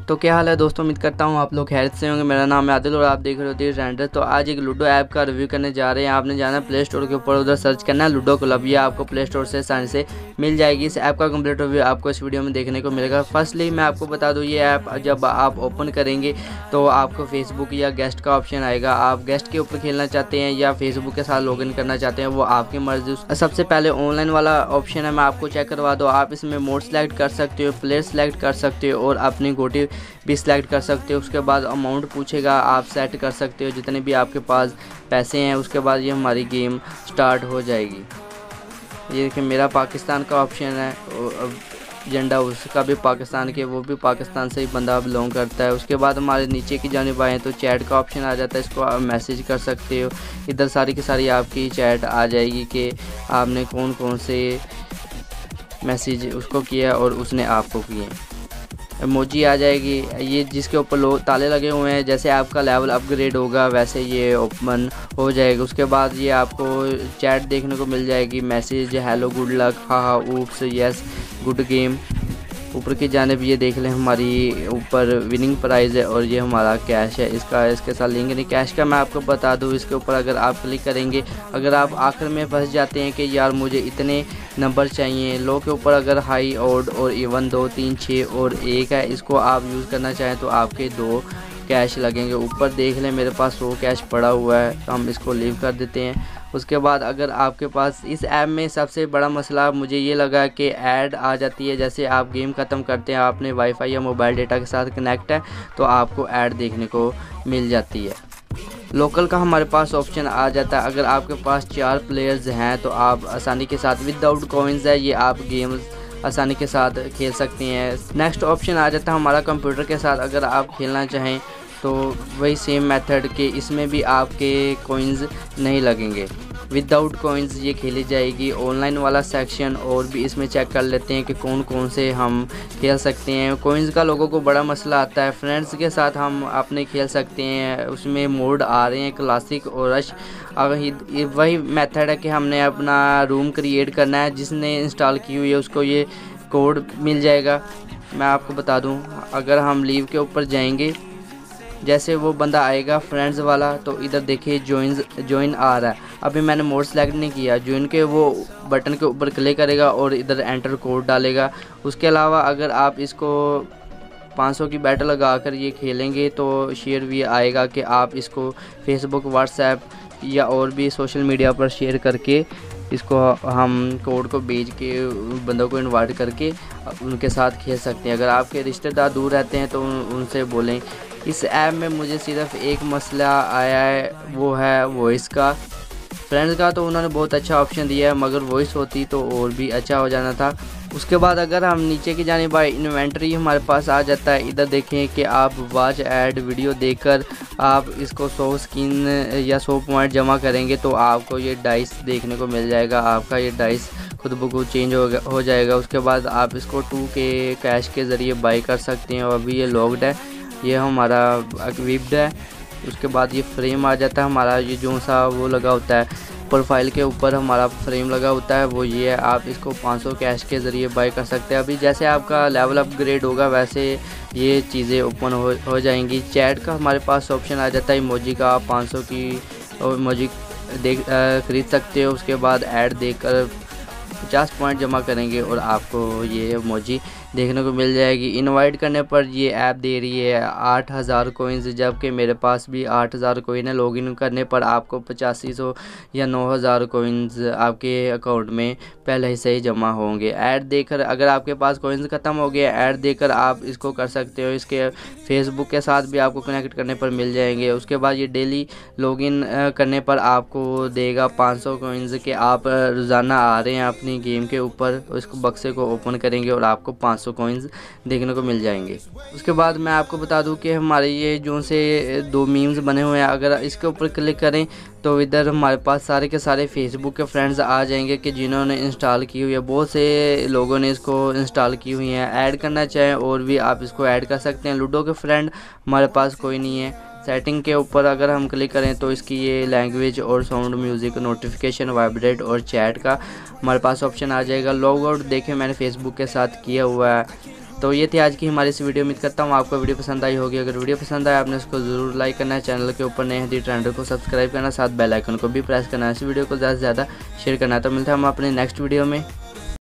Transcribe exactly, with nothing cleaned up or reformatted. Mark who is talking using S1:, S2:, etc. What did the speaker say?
S1: तो क्या हाल है दोस्तों, उम्मीद करता हूँ आप लोग खैरियत से होंगे। मेरा नाम है आदिल और आप देख रहे हो तीर रेंडर। तो आज एक लूडो ऐप का रिव्यू करने जा रहे हैं। आपने जाना प्ले स्टोर के ऊपर, उधर सर्च करना है लूडो क्लब। ये आपको प्ले स्टोर से आसानी से मिल जाएगी। इस ऐप का कंप्लीट रिव्यू आपको इस वीडियो में देखने को मिलेगा। फर्स्टली मैं आपको बता दूँ, ये ऐप जब आप ओपन करेंगे तो आपको फेसबुक या गेस्ट का ऑप्शन आएगा। आप गेस्ट के ऊपर खेलना चाहते हैं या फेसबुक के साथ लॉगिन करना चाहते हैं, वो आपकी मर्जी। सबसे पहले ऑनलाइन वाला ऑप्शन है, मैं आपको चेक करवा दूँ। आप इसमें मोड सेलेक्ट कर सकते हो, प्लेयर सेलेक्ट कर सकते हो और अपनी गोटी भी सिलेक्ट कर सकते हो। उसके बाद अमाउंट पूछेगा, आप सेट कर सकते हो जितने भी आपके पास पैसे हैं। उसके बाद ये हमारी गेम स्टार्ट हो जाएगी। ये देखिए मेरा पाकिस्तान का ऑप्शन है, झंडा उसका भी पाकिस्तान के, वो भी पाकिस्तान से ही बंदा बिलोंग करता है। उसके बाद हमारे नीचे की जानिब आए तो चैट का ऑप्शन आ जाता है, इसको आप मैसेज कर सकते हो। इधर सारी की सारी आपकी चैट आ जाएगी कि आपने कौन कौन से मैसेज उसको किया और उसने आपको किए। इमोजी आ जाएगी, ये जिसके ऊपर लो ताले लगे हुए हैं। जैसे आपका लेवल अपग्रेड होगा वैसे ये ओपन हो जाएगा। उसके बाद ये आपको चैट देखने को मिल जाएगी, मैसेज हेलो गुड लक हा हा ऊप्स यस गुड गेम। ऊपर की जानिब ये देख लें हमारी ऊपर विनिंग प्राइज़ है और ये हमारा कैश है। इसका इसके साथ लिंक नहीं, कैश का मैं आपको बता दूं। इसके ऊपर अगर आप क्लिक करेंगे, अगर आप आखिर में फंस जाते हैं कि यार मुझे इतने नंबर चाहिए, लो के ऊपर अगर हाई ऑड और इवन दो तीन छः और एक है, इसको आप यूज़ करना चाहें तो आपके दो कैश लगेंगे। ऊपर देख लें मेरे पास सौ कैश पड़ा हुआ है, तो हम इसको लीव कर देते हैं। उसके बाद अगर आपके पास इस ऐप में सबसे बड़ा मसला मुझे ये लगा कि ऐड आ जाती है। जैसे आप गेम ख़त्म करते हैं, आपने वाईफाई या मोबाइल डेटा के साथ कनेक्ट है तो आपको ऐड देखने को मिल जाती है। लोकल का हमारे पास ऑप्शन आ जाता है। अगर आपके पास चार प्लेयर्स हैं तो आप आसानी के साथ विदाउट कॉइन्स है, ये आप गेम आसानी के साथ खेल सकते हैं। नेक्स्ट ऑप्शन आ जाता है हमारा कंप्यूटर के साथ। अगर आप खेलना चाहें तो वही सेम मेथड के इसमें भी आपके कोइंस नहीं लगेंगे, विदाउट कोइंस ये खेली जाएगी। ऑनलाइन वाला सेक्शन और भी इसमें चेक कर लेते हैं कि कौन कौन से हम खेल सकते हैं। कोइंस का लोगों को बड़ा मसला आता है, फ्रेंड्स के साथ हम अपने खेल सकते हैं। उसमें मोड आ रहे हैं क्लासिक और रश। वही मेथड है कि हमने अपना रूम क्रिएट करना है। जिसने इंस्टॉल की हुई है उसको ये कोड मिल जाएगा। मैं आपको बता दूं, अगर हम लीव के ऊपर जाएंगे, जैसे वो बंदा आएगा फ्रेंड्स वाला, तो इधर देखिए ज्वाइन ज्वाइन आ रहा है। अभी मैंने मोड सेलेक्ट नहीं किया, ज्वाइन के वो बटन के ऊपर क्लिक करेगा और इधर एंटर कोड डालेगा। उसके अलावा अगर आप इसको पाँच सौ की बैटल लगा कर ये खेलेंगे तो शेयर भी आएगा कि आप इसको फेसबुक व्हाट्सएप या और भी सोशल मीडिया पर शेयर करके इसको हम कोड को भेज के बंदों को इनवाइट करके उनके साथ खेल सकते हैं। अगर आपके रिश्तेदार दूर रहते हैं तो उन, उनसे बोलें। इस ऐप में मुझे सिर्फ एक मसला आया है, वो है वॉइस का। फ्रेंड्स का तो उन्होंने बहुत अच्छा ऑप्शन दिया है, मगर वॉइस होती तो और भी अच्छा हो जाना था। उसके बाद अगर हम नीचे की जानिब आए, इन्वेंटरी हमारे पास आ जाता है। इधर देखें कि आप वॉच ऐड वीडियो देखकर आप इसको सौ स्किन या सौ पॉइंट जमा करेंगे तो आपको ये डाइस देखने को मिल जाएगा। आपका ये डाइस खुद ब खुद चेंज हो हो जाएगा। उसके बाद आप इसको टू के कैश के ज़रिए बाई कर सकते हैं और अभी ये लॉक्ड है, ये हमारा अक्विप्ड है। उसके बाद ये फ्रेम आ जाता है हमारा, ये जो सा वो लगा होता है प्रोफाइल के ऊपर हमारा फ्रेम लगा होता है, वो ये है। आप इसको पाँच सौ कैश के ज़रिए बाय कर सकते हैं। अभी जैसे आपका लेवल अपग्रेड होगा वैसे ये चीज़ें ओपन हो हो जाएंगी। चैट का हमारे पास ऑप्शन आ जाता है, इमोजी का आप पाँच सौ की इमोजी देख खरीद सकते हो। उसके बाद ऐड देकर पचास पॉइंट जमा करेंगे और आपको ये इमोजी देखने को मिल जाएगी। इनवाइट करने पर ये ऐप दे रही है आठ हज़ार कोइंस, जबकि मेरे पास भी आठ हज़ार कोइन है। लॉगिन करने पर आपको पचासी सौ या नौ हज़ार कोइंस आपके अकाउंट में पहले से ही जमा होंगे। ऐड देकर अगर आपके पास कोइंस ख़त्म हो गए, ऐड देकर आप इसको कर सकते हो। इसके फेसबुक के साथ भी आपको कनेक्ट करने पर मिल जाएंगे। उसके बाद ये डेली लॉगिन करने पर आपको देगा पाँच सौ कोइंस के आप रोज़ाना आ रहे हैं अपनी गेम के ऊपर। इसको बक्से को ओपन करेंगे और आपको पाँच सौ कॉइन्स देखने को मिल जाएंगे। उसके बाद मैं आपको बता दूं कि हमारे ये जो से दो मीम्स बने हुए हैं, अगर इसके ऊपर क्लिक करें तो इधर हमारे पास सारे के सारे फेसबुक के फ्रेंड्स आ जाएंगे कि जिन्होंने इंस्टॉल की हुई है। बहुत से लोगों ने इसको इंस्टॉल की हुई है। ऐड करना चाहें और भी आप इसको ऐड कर सकते हैं। लूडो के फ्रेंड हमारे पास कोई नहीं है। सेटिंग के ऊपर अगर हम क्लिक करें तो इसकी ये लैंग्वेज और साउंड, म्यूज़िक, नोटिफिकेशन, वाइब्रेट और चैट का हमारे पास ऑप्शन आ जाएगा। लॉग आउट देखें मैंने फेसबुक के साथ किया हुआ है। तो ये थी आज की हमारी इस वीडियो। उम्मीद करता हूँ आपको वीडियो पसंद आई होगी। अगर वीडियो पसंद आए आपने उसको जरूर लाइक करना है, चैनल के ऊपर नए हदी ट्रेंडर को सब्सक्राइब करना, साथ बेल आइकन को भी प्रेस करना है, इस वीडियो को ज़्यादा से ज़्यादा शेयर करना है। तो मिलता है हम अपने नेक्स्ट वीडियो में।